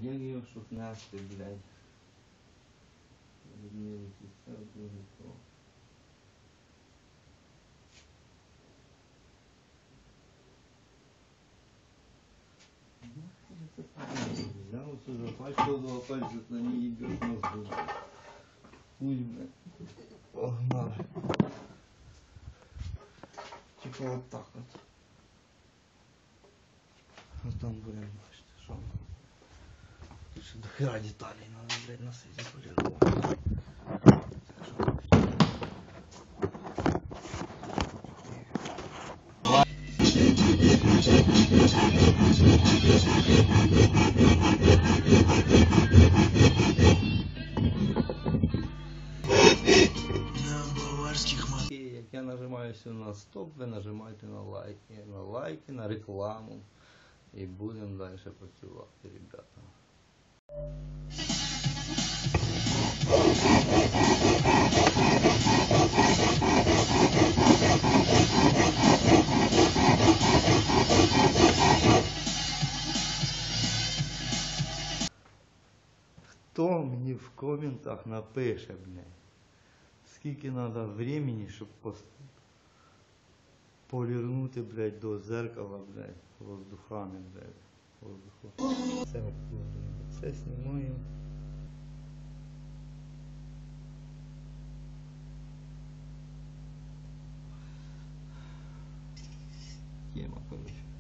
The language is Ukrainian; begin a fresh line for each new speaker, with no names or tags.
як його щоб нести, блядь. Одне це, друге то. Взял сюда пачку, два пальца, на ней идет мозгу. Пусть, блядь. Погнали. Типа вот так вот. А там будем бачити, що. Тут ще до хера деталей надо, блядь, на свете полировать. Як я нажимаю сюди на стоп, ви нажимаєте на лайки, на рекламу. І будемо далі працювати, ребята. Хто мені в коментах напише, блядь, скільки треба времени, щоб полірнути, блядь, до зеркала, блядь, воздухами, блядь, Це обслужуємо, це знімаємо. Тема, короче.